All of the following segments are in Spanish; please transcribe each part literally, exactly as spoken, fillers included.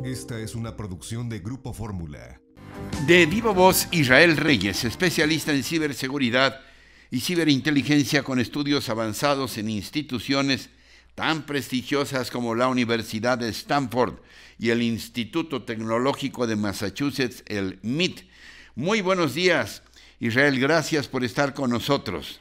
Esta es una producción de Grupo Fórmula. De viva voz, Israel Reyes, especialista en ciberseguridad y ciberinteligencia con estudios avanzados en instituciones tan prestigiosas como la Universidad de Stanford y el Instituto Tecnológico de Massachusetts, el M I T. Muy buenos días, Israel, gracias por estar con nosotros.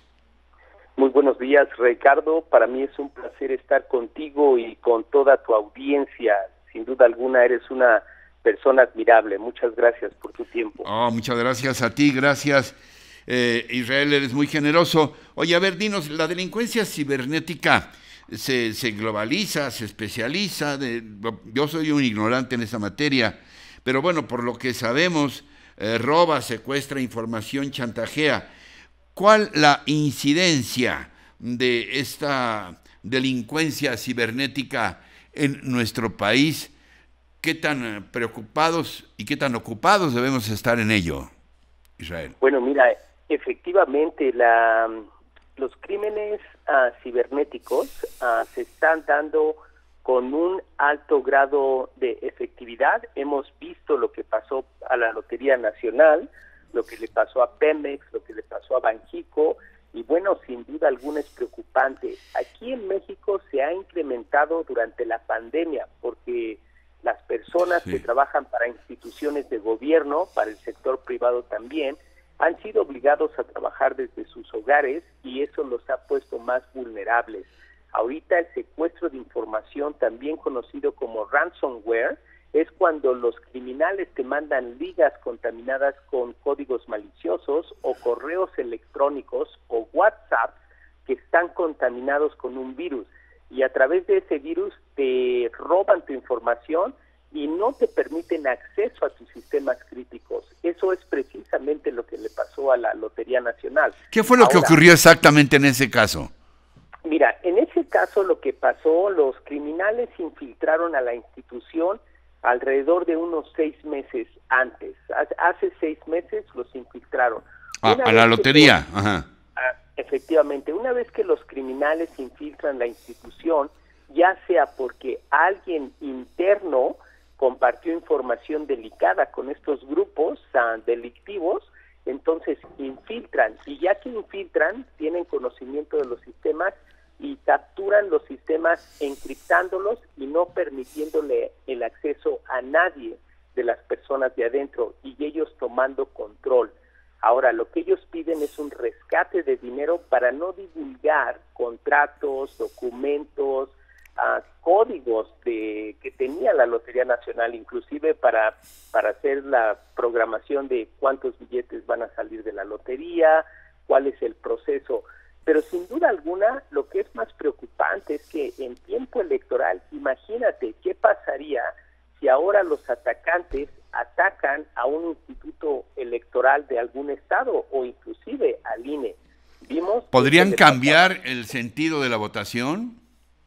Muy buenos días, Ricardo. Para mí es un placer estar contigo y con toda tu audiencia. Sin duda alguna eres una persona admirable. Muchas gracias por tu tiempo. Oh, muchas gracias a ti, gracias. Eh, Israel, eres muy generoso. Oye, a ver, dinos, la delincuencia cibernética se, se globaliza, se especializa. De, yo soy un ignorante en esa materia, pero bueno, por lo que sabemos, eh, roba, secuestra información, chantajea. ¿Cuál la incidencia de esta delincuencia cibernética en nuestro país? ¿Qué tan preocupados y qué tan ocupados debemos estar en ello, Israel? Bueno, mira, efectivamente la, los crímenes uh, cibernéticos uh, se están dando con un alto grado de efectividad. Hemos visto lo que pasó a la Lotería Nacional, lo que le pasó a Pemex, lo que le pasó a Banxico, y bueno, sin duda alguna es preocupante. Aquí en México se ha incrementado durante la pandemia, porque las personas sí. que trabajan para instituciones de gobierno, para el sector privado también, han sido obligados a trabajar desde sus hogares y eso los ha puesto más vulnerables. Ahorita el secuestro de información, también conocido como ransomware, es cuando los criminales te mandan ligas contaminadas con códigos maliciosos o correos electrónicos o WhatsApp que están contaminados con un virus. Y a través de ese virus te roban tu información y no te permiten acceso a tus sistemas críticos. Eso es precisamente lo que le pasó a la Lotería Nacional. ¿Qué fue lo Ahora, que ocurrió exactamente en ese caso? Mira, en ese caso lo que pasó, los criminales infiltraron a la institución alrededor de unos seis meses antes. Hace seis meses los infiltraron. Ah, a la lotería, que, ajá. Ah, efectivamente, una vez que los criminales infiltran la institución, ya sea porque alguien interno compartió información delicada con estos grupos uh, delictivos, entonces infiltran, y ya que infiltran, tienen conocimiento de los sistemas y capturan los sistemas encriptándolos y no permitiéndole el acceso a nadie de las personas de adentro y ellos tomando control. Ahora, lo que ellos piden es un rescate de dinero para no divulgar contratos, documentos, uh, códigos de que tenía la Lotería Nacional, inclusive para, para hacer la programación de cuántos billetes van a salir de la lotería, cuál es el proceso. Pero sin duda alguna, lo que es más preocupante es que en tiempo electoral, imagínate qué pasaría si ahora los atacantes atacan a un instituto electoral de algún estado o inclusive al I N E. ¿Vimos? ¿Podrían cambiar el sentido de la votación?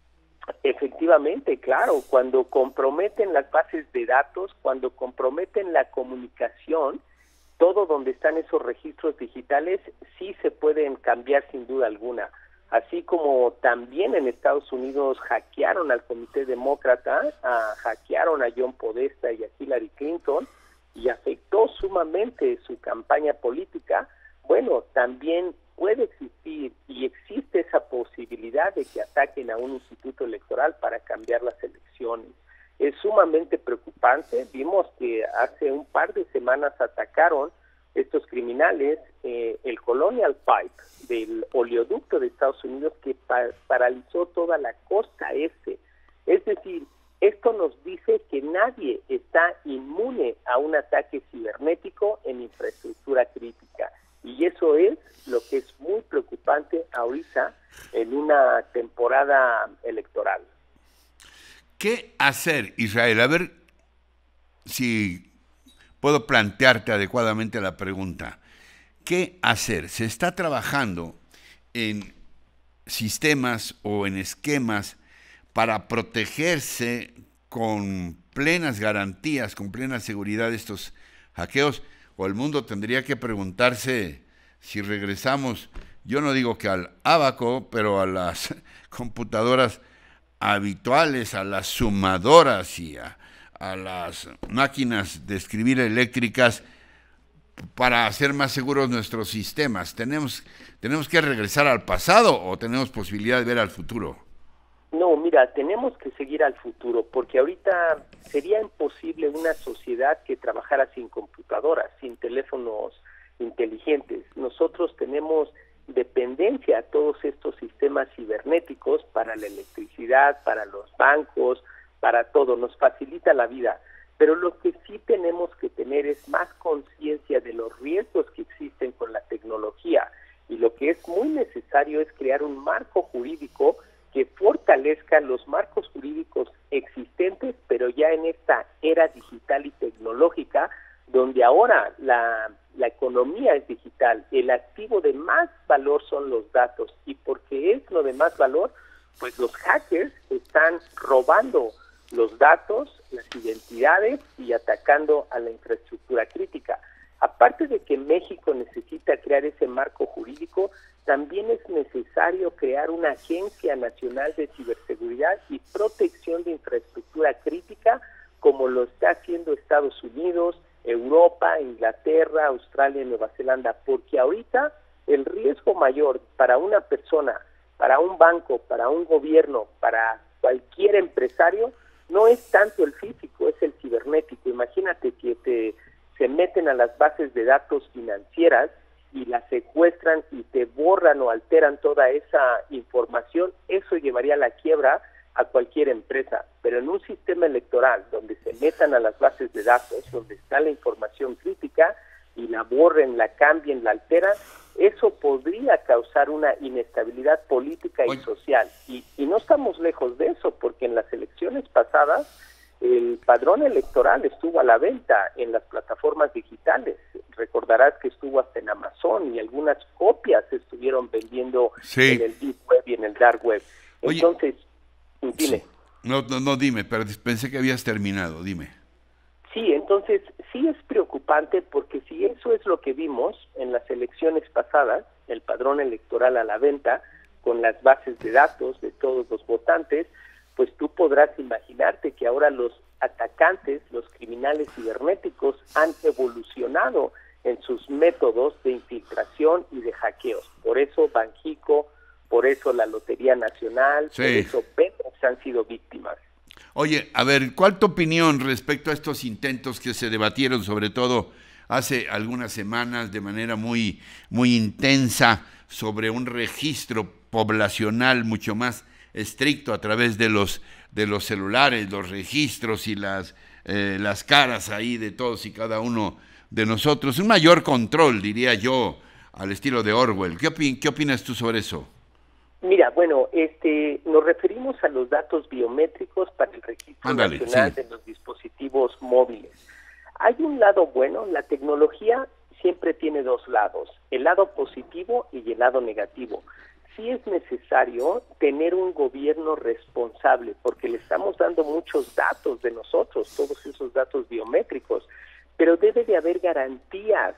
Efectivamente, claro. Cuando comprometen las bases de datos, cuando comprometen la comunicación, todo donde están esos registros digitales sí se pueden cambiar sin duda alguna. Así como también en Estados Unidos hackearon al Comité Demócrata, uh, hackearon a John Podesta y a Hillary Clinton y afectó sumamente su campaña política. Bueno, también puede existir y existe esa posibilidad de que ataquen a un instituto electoral para cambiar las elecciones. Es sumamente preocupante. Vimos que hace un par de semanas atacaron estos criminales eh, el Colonial Pipe del oleoducto de Estados Unidos que pa paralizó toda la costa este. Es decir, esto nos dice que nadie está inmune a un ataque cibernético en infraestructura crítica. Y eso es lo que es muy preocupante ahorita en una temporada electoral. ¿Qué hacer, Israel? A ver si puedo plantearte adecuadamente la pregunta. ¿Qué hacer? ¿Se está trabajando en sistemas o en esquemas para protegerse con plenas garantías, con plena seguridad de estos hackeos? ¿O el mundo tendría que preguntarse si regresamos, yo no digo que al ábaco, pero a las computadoras habituales, a las sumadoras y a, a las máquinas de escribir eléctricas para hacer más seguros nuestros sistemas? ¿Tenemos, tenemos que regresar al pasado o tenemos posibilidad de ver al futuro? No, mira, tenemos que seguir al futuro, porque ahorita sería imposible una sociedad que trabajara sin computadoras, sin teléfonos inteligentes. Nosotros tenemos dependencia a todos estos sistemas cibernéticos para la electricidad, para los bancos, para todo, nos facilita la vida. Pero lo que sí tenemos que tener es más conciencia de los riesgos que existen con la tecnología, y lo que es muy necesario es crear un marco jurídico que fortalezca los marcos jurídicos existentes, pero ya en esta era digital y tecnológica, donde ahora la, la economía es digital, el activo de más valor son los datos, y porque es lo de más valor, pues los hackers están robando los datos, las identidades y atacando a la infraestructura crítica. Aparte de que México necesita crear ese marco jurídico, también es necesario crear una Agencia Nacional de Ciberseguridad y Protección de Infraestructura Crítica, como lo está haciendo Estados Unidos, Europa, Inglaterra, Australia y Nueva Zelanda, porque ahorita el riesgo mayor para una persona, para un banco, para un gobierno, para cualquier empresario, no es tanto el físico, es el cibernético. Imagínate que te se meten a las bases de datos financieras y las secuestran y te borran o alteran toda esa información. Eso llevaría a la quiebra a cualquier empresa. Pero en un sistema electoral donde se metan a las bases de datos, donde está la información crítica y la borren, la cambien, la alteran, eso podría causar una inestabilidad política y social. Y, y no estamos lejos de eso, porque en las elecciones pasadas el padrón electoral estuvo a la venta en las plataformas digitales. Recordarás que estuvo hasta en Amazon y algunas copias se estuvieron vendiendo sí. en el Deep Web y en el Dark Web. Entonces, Oye, dime. Sí. No, no, no, dime, pero pensé que habías terminado, dime. Sí, entonces sí es preocupante, porque si eso es lo que vimos en las elecciones pasadas, el padrón electoral a la venta, con las bases de datos de todos los votantes, pues tú podrás imaginarte que ahora los atacantes, los criminales cibernéticos, han evolucionado en sus métodos de infiltración y de hackeos. Por eso Banxico, por eso la Lotería Nacional, sí. por eso Pemex han sido víctimas. Oye, a ver, ¿cuál tu opinión respecto a estos intentos que se debatieron, sobre todo hace algunas semanas, de manera muy, muy intensa, sobre un registro poblacional mucho más estricto a través de los de los celulares, los registros y las eh, las caras ahí de todos y cada uno de nosotros, un mayor control, diría yo, al estilo de Orwell? ¿Qué, opin- qué opinas tú sobre eso? Mira, bueno, este, nos referimos a los datos biométricos para el registro Ándale, nacional sí. de los dispositivos móviles. Hay un lado bueno, la tecnología siempre tiene dos lados, el lado positivo y el lado negativo. Sí es necesario tener un gobierno responsable, porque le estamos dando muchos datos de nosotros, todos esos datos biométricos, pero debe de haber garantías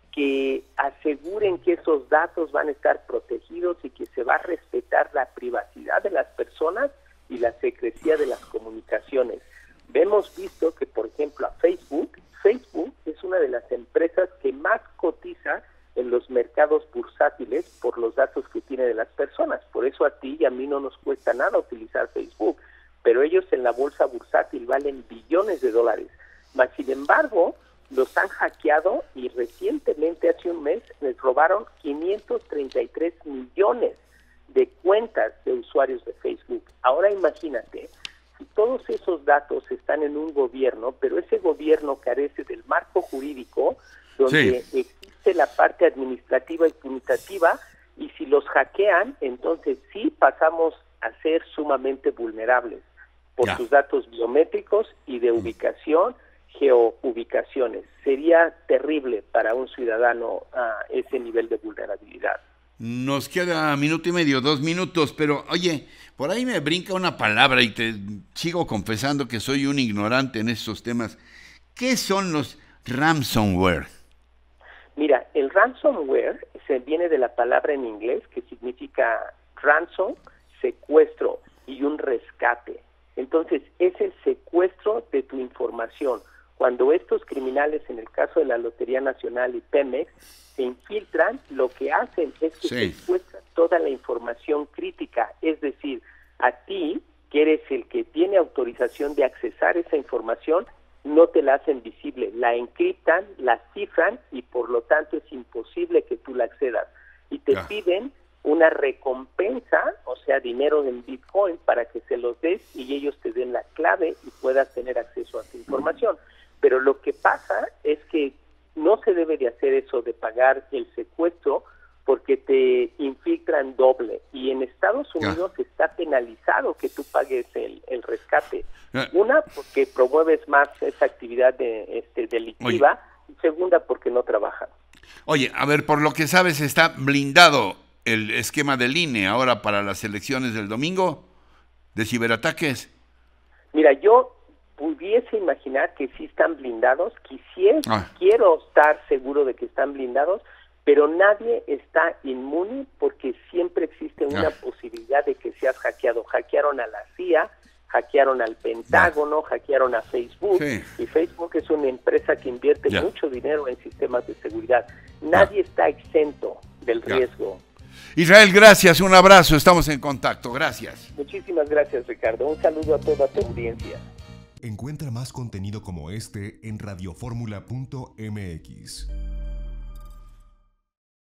que aseguren que esos datos van a estar protegidos y que se va a respetar la privacidad de las personas y la secrecía de las comunicaciones. Hemos visto que, por ejemplo, a Facebook, Facebook es una de las empresas que más cotiza en los mercados bursátiles por los datos que tiene de las personas. Por eso a ti y a mí no nos cuesta nada utilizar Facebook, pero ellos en la bolsa bursátil valen billones de dólares. Mas, sin embargo, los han hackeado y recientemente, hace un mes, les robaron quinientos treinta y tres millones de cuentas de usuarios de Facebook. Ahora imagínate, si todos esos datos están en un gobierno, pero ese gobierno carece del marco jurídico, donde sí. existe la parte administrativa y punitiva, y si los hackean, entonces sí pasamos a ser sumamente vulnerables por ya. sus datos biométricos y de ubicación, geoubicaciones. Sería terrible para un ciudadano uh, ese nivel de vulnerabilidad. Nos queda minuto y medio, dos minutos, pero oye, por ahí me brinca una palabra y te sigo confesando que soy un ignorante en estos temas. ¿Qué son los ransomware? Mira, el ransomware se viene de la palabra en inglés que significa ransom, secuestro y un rescate. Entonces, es el secuestro de tu información. Cuando estos criminales, en el caso de la Lotería Nacional y Pemex, se infiltran, lo que hacen es que Sí. secuestran toda la información crítica, es decir, a ti, que eres el que tiene autorización de accesar esa información, no te la hacen visible, la encriptan, la cifran y por lo tanto es imposible que tú la accedas. Y te Ya. piden una recompensa, o sea, dinero en Bitcoin para que se los des y ellos te den la clave y puedas tener acceso a tu información. Pero lo que pasa es que no se debe de hacer eso de pagar el secuestro porque te infiltran doble y en Estados Unidos Ya. está penalizado que tú pagues el, el rescate. Ya. Una, porque promueves más esa actividad de, este, delictiva, y segunda, porque no trabajan. Oye, a ver, por lo que sabes, ¿está blindado el esquema del I N E ahora para las elecciones del domingo de ciberataques? Mira, yo pudiese imaginar que sí están blindados, quisiera, Ah. quiero estar seguro de que están blindados, pero nadie está inmune porque siempre existe una Ah. posibilidad de que seas hackeado. Hackearon a la C I A, hackearon al Pentágono, hackearon a Facebook, Sí. y Facebook es una empresa que invierte Ya. mucho dinero en sistemas de seguridad. Nadie está exento del Ya. riesgo. Israel, gracias, un abrazo, estamos en contacto, gracias. Muchísimas gracias, Ricardo. Un saludo a toda tu audiencia. Encuentra más contenido como este en radioformula punto m x.